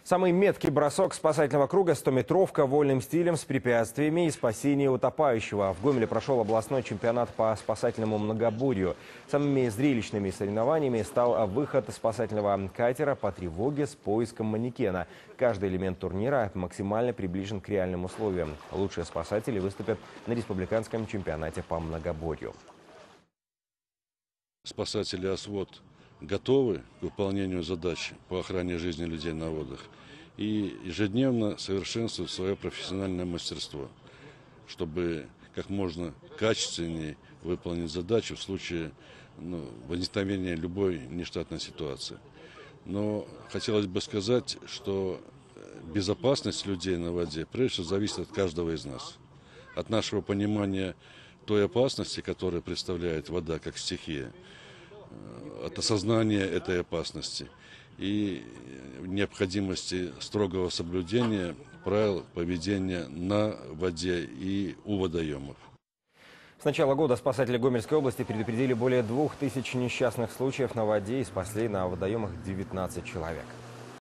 Самый меткий бросок спасательного круга – 100-метровка вольным стилем с препятствиями и спасение утопающего. В Гомеле прошел областной чемпионат по спасательному многоборью. Самыми зрелищными соревнованиями стал выход спасательного катера по тревоге с поиском манекена. Каждый элемент турнира максимально приближен к реальным условиям. Лучшие спасатели выступят на республиканском чемпионате по многоборью. Спасатели ОСВОД готовы к выполнению задач по охране жизни людей на водах и ежедневно совершенствуют свое профессиональное мастерство, чтобы как можно качественнее выполнить задачу в случае возникновения любой нештатной ситуации. Но хотелось бы сказать, что безопасность людей на воде прежде всего зависит от каждого из нас, от нашего понимания той опасности, которую представляет вода как стихия, от осознания этой опасности и необходимости строгого соблюдения правил поведения на воде и у водоемов. С начала года спасатели Гомельской области предупредили более 2000 несчастных случаев на воде и спасли на водоемах 19 человек.